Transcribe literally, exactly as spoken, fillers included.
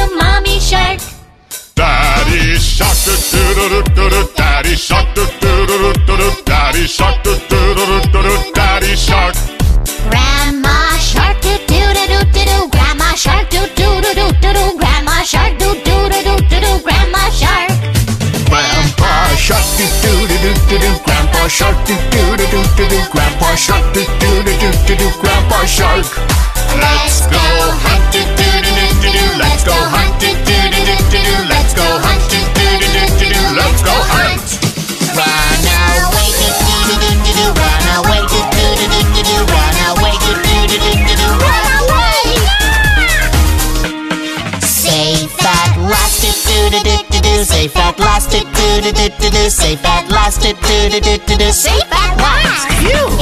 Mommy Shark. Daddy Shark, do do do do do. Daddy Shark, do do do do do. Daddy Shark, do do do do do. Daddy Shark. Grandma Shark, do do do do do do. Grandma Shark, do do do do do do. Grandma Shark, do do do do do do. Grandma Shark. Grandpa Shark, do do do do do do. Grandpa Shark, do do do do do do. Grandpa Shark, do do do do do do. Grandpa Shark. Let's go hunt, do do do do do do. Let's go hunt, do do do do do do. Let's go hunt, do do do do do do. Let's go hunt. Run away, do do do do do do. Run away, do do do do do do. Run away, do do do do do do. Run away. Safe at last, do do do do do do. Safe at last, do do do do do do. Safe at last, do do do do do do. Safe at last. Phew.